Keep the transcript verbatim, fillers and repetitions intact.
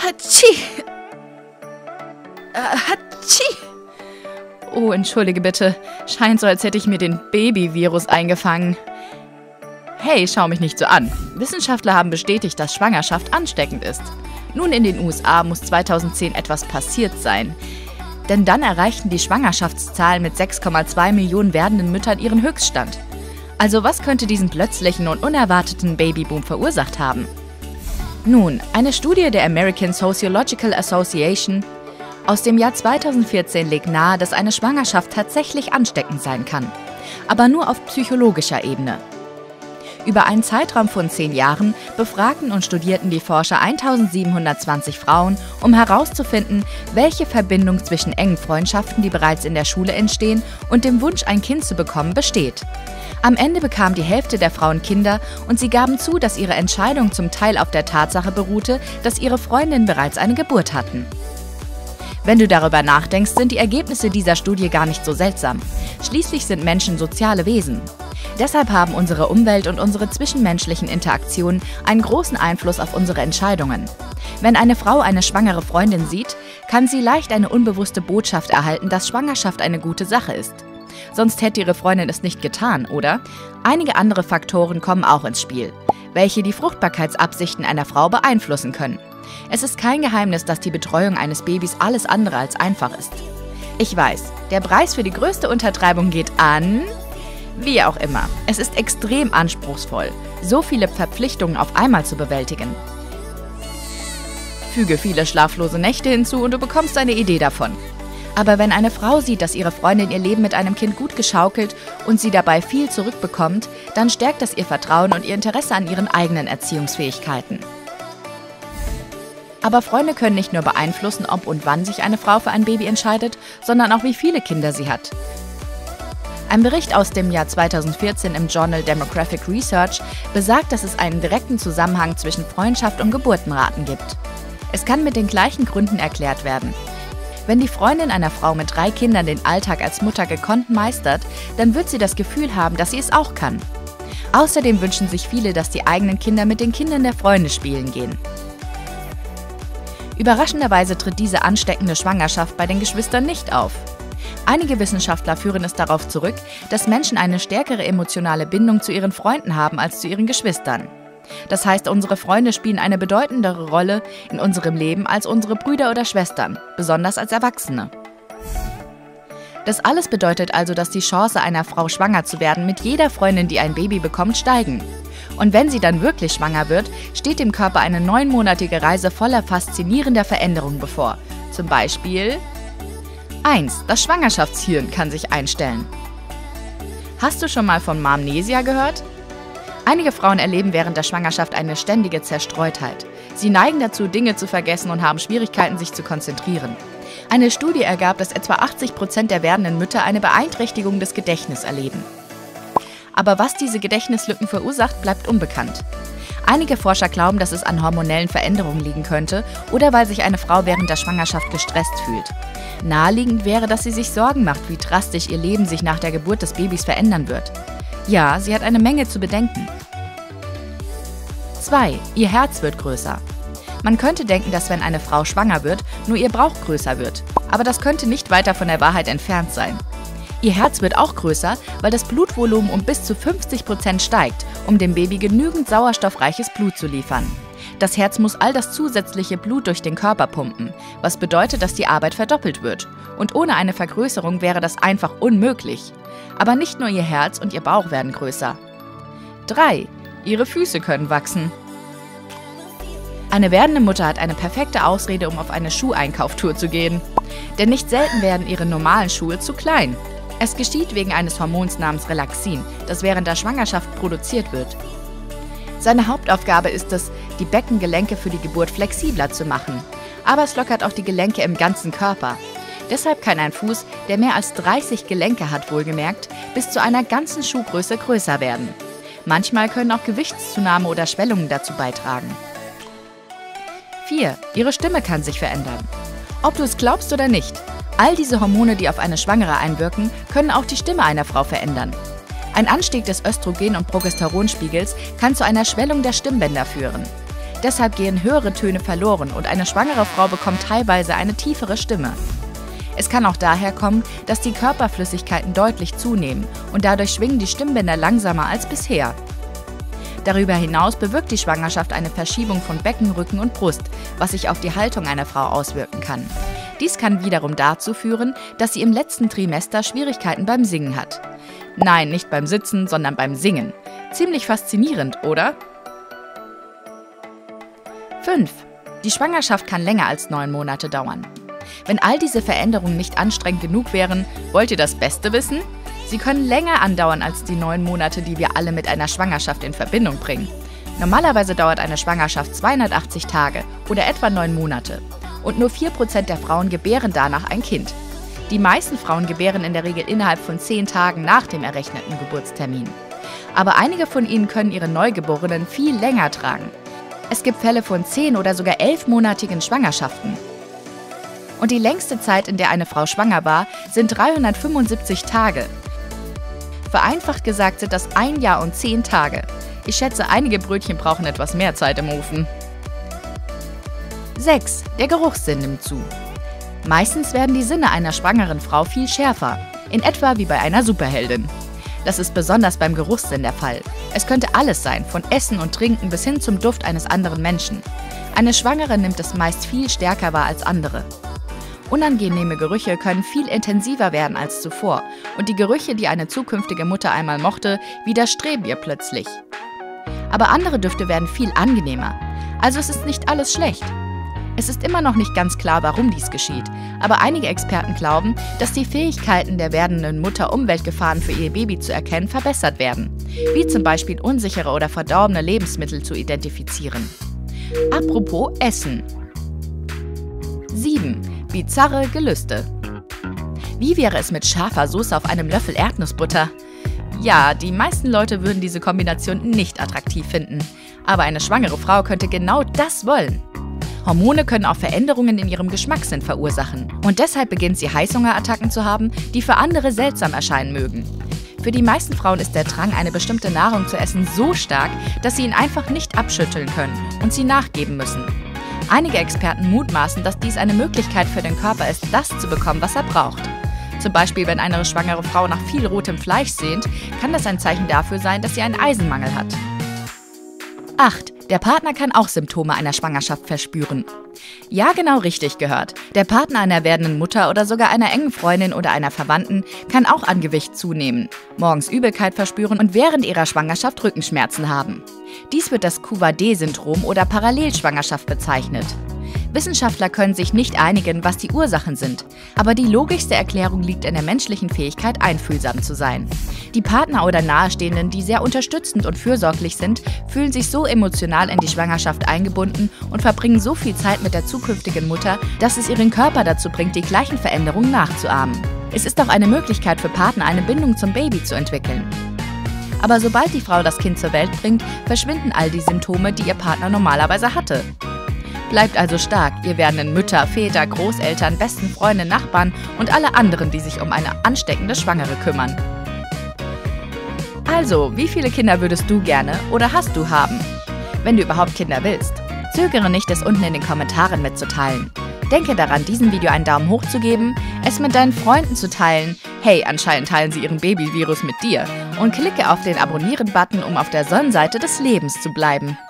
Hatschi! Äh, Hatschi! Oh, entschuldige bitte. Scheint so, als hätte ich mir den Baby-Virus eingefangen. Hey, schau mich nicht so an. Wissenschaftler haben bestätigt, dass Schwangerschaft ansteckend ist. Nun, in den U S A muss zweitausendzehn etwas passiert sein. Denn dann erreichten die Schwangerschaftszahlen mit sechs Komma zwei Millionen werdenden Müttern ihren Höchststand. Also was könnte diesen plötzlichen und unerwarteten Babyboom verursacht haben? Nun, eine Studie der American Sociological Association aus dem Jahr zweitausendvierzehn legt nahe, dass eine Schwangerschaft tatsächlich ansteckend sein kann, aber nur auf psychologischer Ebene. Über einen Zeitraum von zehn Jahren befragten und studierten die Forscher eintausendsiebenhundertzwanzig Frauen, um herauszufinden, welche Verbindung zwischen engen Freundschaften, die bereits in der Schule entstehen, und dem Wunsch, ein Kind zu bekommen, besteht. Am Ende bekam die Hälfte der Frauen Kinder und sie gaben zu, dass ihre Entscheidung zum Teil auf der Tatsache beruhte, dass ihre Freundinnen bereits eine Geburt hatten. Wenn du darüber nachdenkst, sind die Ergebnisse dieser Studie gar nicht so seltsam. Schließlich sind Menschen soziale Wesen. Deshalb haben unsere Umwelt und unsere zwischenmenschlichen Interaktionen einen großen Einfluss auf unsere Entscheidungen. Wenn eine Frau eine schwangere Freundin sieht, kann sie leicht eine unbewusste Botschaft erhalten, dass Schwangerschaft eine gute Sache ist. Sonst hätte ihre Freundin es nicht getan, oder? Einige andere Faktoren kommen auch ins Spiel, welche die Fruchtbarkeitsabsichten einer Frau beeinflussen können. Es ist kein Geheimnis, dass die Betreuung eines Babys alles andere als einfach ist. Ich weiß, der Preis für die größte Untertreibung geht an... Wie auch immer, es ist extrem anspruchsvoll, so viele Verpflichtungen auf einmal zu bewältigen. Füge viele schlaflose Nächte hinzu und du bekommst eine Idee davon. Aber wenn eine Frau sieht, dass ihre Freundin ihr Leben mit einem Kind gut geschaukelt und sie dabei viel zurückbekommt, dann stärkt das ihr Vertrauen und ihr Interesse an ihren eigenen Erziehungsfähigkeiten. Aber Freunde können nicht nur beeinflussen, ob und wann sich eine Frau für ein Baby entscheidet, sondern auch wie viele Kinder sie hat. Ein Bericht aus dem Jahr zweitausendvierzehn im Journal Demographic Research besagt, dass es einen direkten Zusammenhang zwischen Freundschaft und Geburtenraten gibt. Es kann mit den gleichen Gründen erklärt werden. Wenn die Freundin einer Frau mit drei Kindern den Alltag als Mutter gekonnt meistert, dann wird sie das Gefühl haben, dass sie es auch kann. Außerdem wünschen sich viele, dass die eigenen Kinder mit den Kindern der Freunde spielen gehen. Überraschenderweise tritt diese ansteckende Schwangerschaft bei den Geschwistern nicht auf. Einige Wissenschaftler führen es darauf zurück, dass Menschen eine stärkere emotionale Bindung zu ihren Freunden haben als zu ihren Geschwistern. Das heißt, unsere Freunde spielen eine bedeutendere Rolle in unserem Leben als unsere Brüder oder Schwestern, besonders als Erwachsene. Das alles bedeutet also, dass die Chance einer Frau schwanger zu werden mit jeder Freundin, die ein Baby bekommt, steigen. Und wenn sie dann wirklich schwanger wird, steht dem Körper eine neunmonatige Reise voller faszinierender Veränderungen bevor. Zum Beispiel eins. Das Schwangerschaftshirn kann sich einstellen. Hast du schon mal von Mamnesia gehört? Einige Frauen erleben während der Schwangerschaft eine ständige Zerstreutheit. Sie neigen dazu, Dinge zu vergessen und haben Schwierigkeiten, sich zu konzentrieren. Eine Studie ergab, dass etwa achtzig Prozent der werdenden Mütter eine Beeinträchtigung des Gedächtnisses erleben. Aber was diese Gedächtnislücken verursacht, bleibt unbekannt. Einige Forscher glauben, dass es an hormonellen Veränderungen liegen könnte oder weil sich eine Frau während der Schwangerschaft gestresst fühlt. Naheliegend wäre, dass sie sich Sorgen macht, wie drastisch ihr Leben sich nach der Geburt des Babys verändern wird. Ja, sie hat eine Menge zu bedenken. zwei. Ihr Herz wird größer. Man könnte denken, dass wenn eine Frau schwanger wird, nur ihr Bauch größer wird. Aber das könnte nicht weiter von der Wahrheit entfernt sein. Ihr Herz wird auch größer, weil das Blutvolumen um bis zu fünfzig Prozent steigt, um dem Baby genügend sauerstoffreiches Blut zu liefern. Das Herz muss all das zusätzliche Blut durch den Körper pumpen, was bedeutet, dass die Arbeit verdoppelt wird. Und ohne eine Vergrößerung wäre das einfach unmöglich. Aber nicht nur ihr Herz und ihr Bauch werden größer. drei. Ihre Füße können wachsen. Eine werdende Mutter hat eine perfekte Ausrede, um auf eine Schuheinkauftour zu gehen. Denn nicht selten werden ihre normalen Schuhe zu klein. Es geschieht wegen eines Hormons namens Relaxin, das während der Schwangerschaft produziert wird. Seine Hauptaufgabe ist es, die Beckengelenke für die Geburt flexibler zu machen. Aber es lockert auch die Gelenke im ganzen Körper. Deshalb kann ein Fuß, der mehr als dreißig Gelenke hat, wohlgemerkt, bis zu einer ganzen Schuhgröße größer werden. Manchmal können auch Gewichtszunahme oder Schwellungen dazu beitragen. vier. Ihre Stimme kann sich verändern. Ob du es glaubst oder nicht, all diese Hormone, die auf eine Schwangere einwirken, können auch die Stimme einer Frau verändern. Ein Anstieg des Östrogen- und Progesteronspiegels kann zu einer Schwellung der Stimmbänder führen. Deshalb gehen höhere Töne verloren und eine schwangere Frau bekommt teilweise eine tiefere Stimme. Es kann auch daher kommen, dass die Körperflüssigkeiten deutlich zunehmen und dadurch schwingen die Stimmbänder langsamer als bisher. Darüber hinaus bewirkt die Schwangerschaft eine Verschiebung von Becken, Rücken und Brust, was sich auf die Haltung einer Frau auswirken kann. Dies kann wiederum dazu führen, dass sie im letzten Trimester Schwierigkeiten beim Singen hat. Nein, nicht beim Sitzen, sondern beim Singen. Ziemlich faszinierend, oder? fünf. Die Schwangerschaft kann länger als neun Monate dauern. Wenn all diese Veränderungen nicht anstrengend genug wären, wollt ihr das Beste wissen? Sie können länger andauern als die neun Monate, die wir alle mit einer Schwangerschaft in Verbindung bringen. Normalerweise dauert eine Schwangerschaft zweihundertachtzig Tage oder etwa neun Monate. Und nur vier Prozent der Frauen gebären danach ein Kind. Die meisten Frauen gebären in der Regel innerhalb von zehn Tagen nach dem errechneten Geburtstermin. Aber einige von ihnen können ihre Neugeborenen viel länger tragen. Es gibt Fälle von zehn oder sogar elfmonatigen Schwangerschaften. Und die längste Zeit, in der eine Frau schwanger war, sind dreihundertfünfundsiebzig Tage. Vereinfacht gesagt sind das ein Jahr und zehn Tage. Ich schätze, einige Brötchen brauchen etwas mehr Zeit im Ofen. sechs. Der Geruchssinn nimmt zu. Meistens werden die Sinne einer schwangeren Frau viel schärfer, in etwa wie bei einer Superheldin. Das ist besonders beim Geruchssinn der Fall. Es könnte alles sein, von Essen und Trinken bis hin zum Duft eines anderen Menschen. Eine Schwangere nimmt es meist viel stärker wahr als andere. Unangenehme Gerüche können viel intensiver werden als zuvor und die Gerüche, die eine zukünftige Mutter einmal mochte, widerstreben ihr plötzlich. Aber andere Düfte werden viel angenehmer, also es ist nicht alles schlecht. Es ist immer noch nicht ganz klar, warum dies geschieht, aber einige Experten glauben, dass die Fähigkeiten der werdenden Mutter, Umweltgefahren für ihr Baby zu erkennen, verbessert werden, wie zum Beispiel unsichere oder verdorbene Lebensmittel zu identifizieren. Apropos Essen. sieben. Bizarre Gelüste. Wie wäre es mit scharfer Soße auf einem Löffel Erdnussbutter? Ja, die meisten Leute würden diese Kombination nicht attraktiv finden. Aber eine schwangere Frau könnte genau das wollen. Hormone können auch Veränderungen in ihrem Geschmackssinn verursachen. Und deshalb beginnt sie Heißhungerattacken zu haben, die für andere seltsam erscheinen mögen. Für die meisten Frauen ist der Drang, eine bestimmte Nahrung zu essen, so stark, dass sie ihn einfach nicht abschütteln können und sie nachgeben müssen. Einige Experten mutmaßen, dass dies eine Möglichkeit für den Körper ist, das zu bekommen, was er braucht. Zum Beispiel, wenn eine schwangere Frau nach viel rotem Fleisch sehnt, kann das ein Zeichen dafür sein, dass sie einen Eisenmangel hat. acht. Der Partner kann auch Symptome einer Schwangerschaft verspüren. Ja, genau richtig gehört. Der Partner einer werdenden Mutter oder sogar einer engen Freundin oder einer Verwandten kann auch an Gewicht zunehmen, morgens Übelkeit verspüren und während ihrer Schwangerschaft Rückenschmerzen haben. Dies wird das Q V D-Syndrom oder Parallelschwangerschaft bezeichnet. Wissenschaftler können sich nicht einigen, was die Ursachen sind, aber die logischste Erklärung liegt in der menschlichen Fähigkeit, einfühlsam zu sein. Die Partner oder Nahestehenden, die sehr unterstützend und fürsorglich sind, fühlen sich so emotional in die Schwangerschaft eingebunden und verbringen so viel Zeit mit der zukünftigen Mutter, dass es ihren Körper dazu bringt, die gleichen Veränderungen nachzuahmen. Es ist auch eine Möglichkeit für Partner, eine Bindung zum Baby zu entwickeln. Aber sobald die Frau das Kind zur Welt bringt, verschwinden all die Symptome, die ihr Partner normalerweise hatte. Bleibt also stark, ihr werdenden Mütter, Väter, Großeltern, besten Freunde, Nachbarn und alle anderen, die sich um eine ansteckende Schwangere kümmern. Also, wie viele Kinder würdest du gerne oder hast du haben? Wenn du überhaupt Kinder willst, zögere nicht, es unten in den Kommentaren mitzuteilen. Denke daran, diesem Video einen Daumen hoch zu geben, es mit deinen Freunden zu teilen, hey, anscheinend teilen sie ihren Babyvirus mit dir, und klicke auf den Abonnieren-Button, um auf der Sonnenseite des Lebens zu bleiben.